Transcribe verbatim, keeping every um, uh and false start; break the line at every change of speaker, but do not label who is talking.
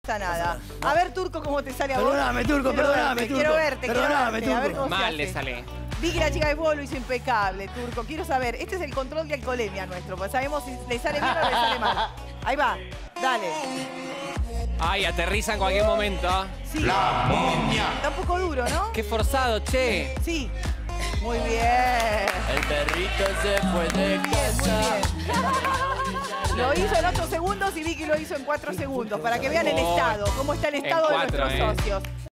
pasa nada. A ver, Turco, cómo te sale a vos.
Perdóname, Turco,
Quiero
perdóname,
verte,
Turco.
Quiero verte,
Perdóname,
quiero verte. A ver
Turco.
cómo se
Mal
hace.
le sale.
Vicky, la chica de fútbol, lo hizo impecable, Turco. Quiero saber, este es el control de alcoholemia nuestro, pues sabemos si le sale bien o le sale mal. Ahí va, dale.
Ay, aterriza en cualquier momento.
Sí. Está un poco duro, ¿no?
Qué forzado, che.
Sí. Muy bien.
El perrito se fue de
Muy bien, muy
casa.
bien. Lo hizo en ocho segundos y Vicky lo hizo en cuatro segundos, para que vean el
Oh,
estado, cómo está el
en
estado
cuatro,
de nuestros
eh.
socios.